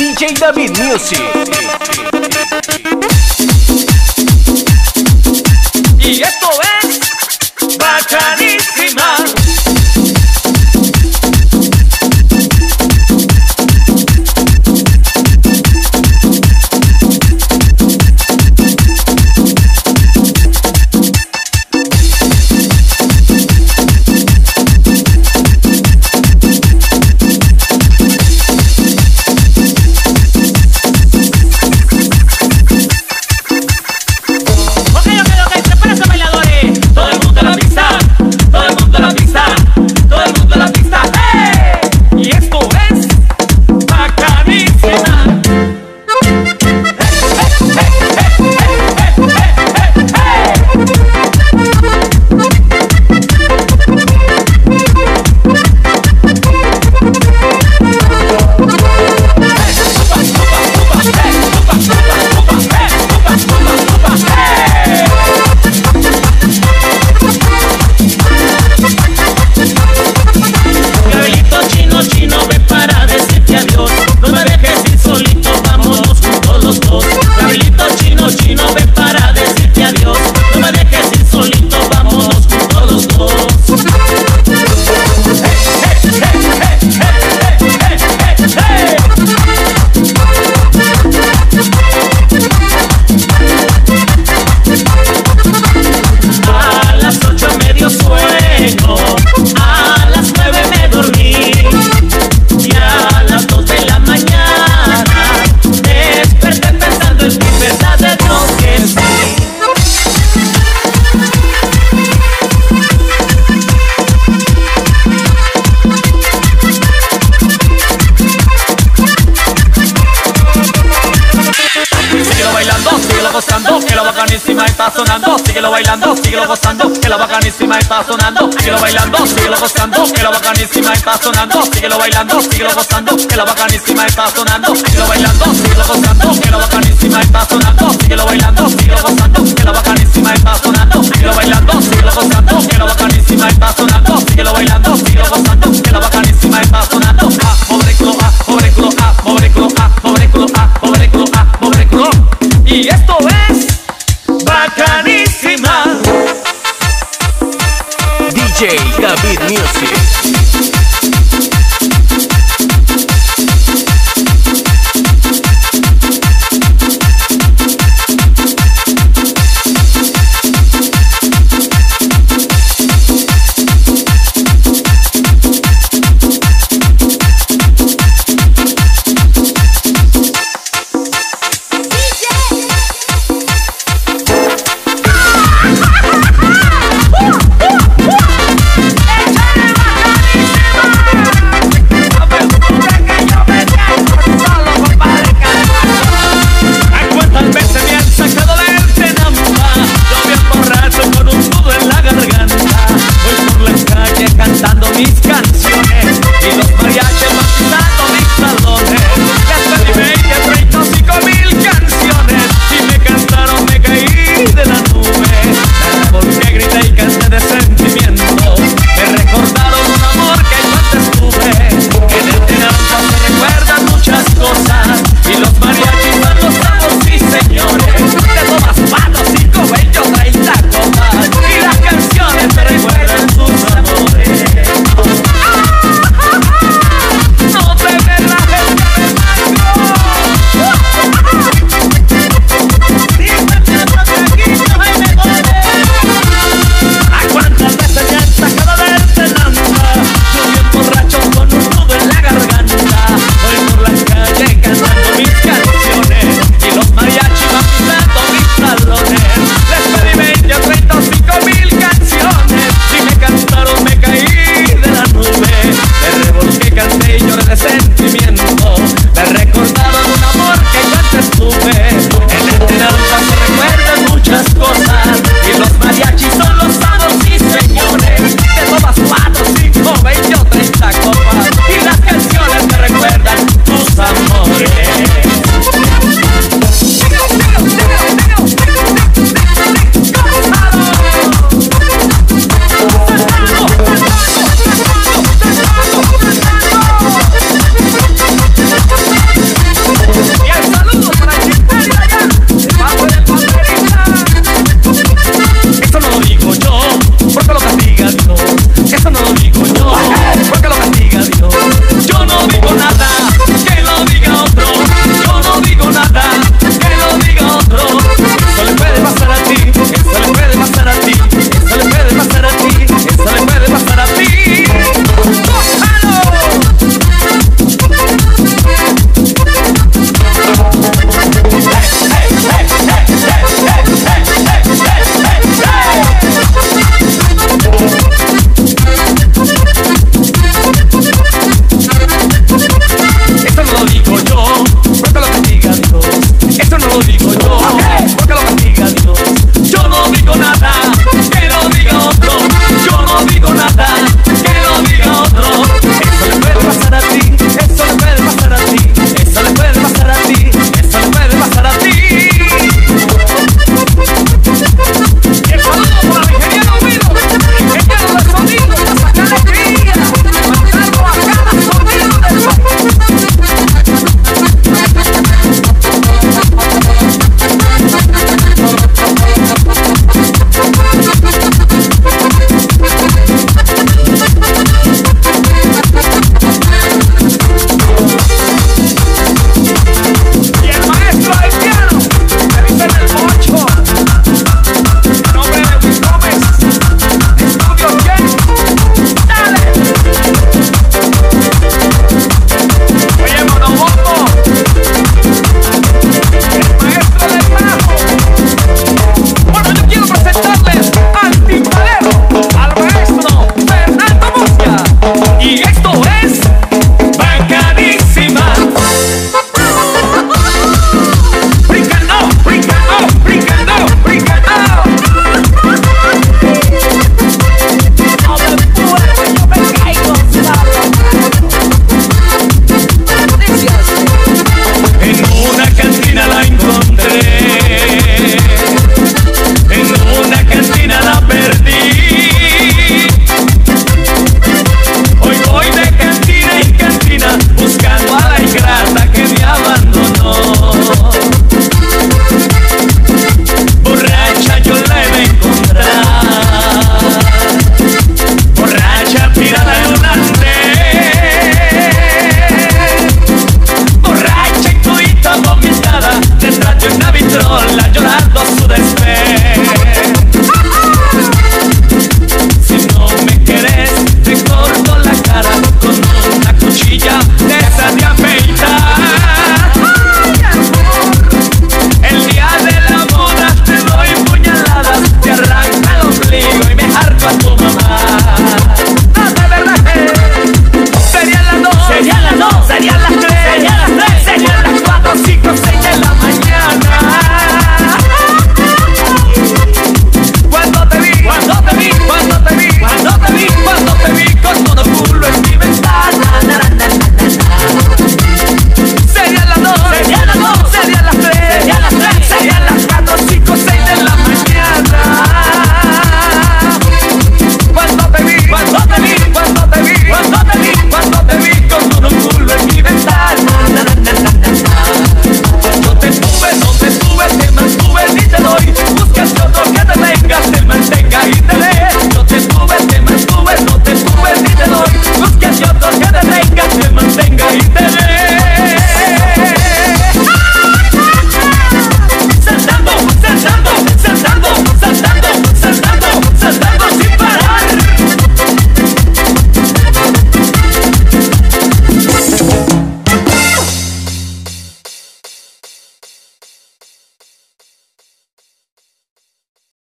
DJ David Music. Y esto es Bacanísima. Que la bacanísima está sonando, síguelo bailando, síguelo gozando, que la bacanísima está sonando, síguelo bailando, síguelo gozando, que la bacanísima está sonando, síguelo bailando, síguelo gozando, que la bacanísima está sonando, síguelo bailando, síguelo gozando, que la bacanísima está sonando, síguelo bailando, síguelo gozando, que la bacanísima está sonando, síguelo bailando, síguelo gozando, que la bacanísima está sonando, síguelo bailando, síguelo gozando, que la bacanísima está sonando. Pobre culo, pobre culo, pobre culo, pobre culo, pobre culo, pobre culo. Y esto es Bacanísima. DJ David Music. te mantenga y te dé